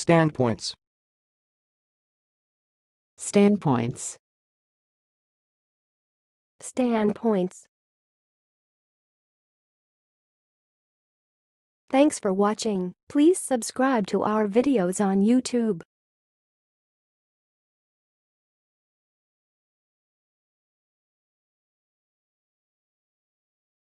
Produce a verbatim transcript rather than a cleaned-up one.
Standpoints. Standpoints. Standpoints. Thanks for watching. Please subscribe to our videos on YouTube.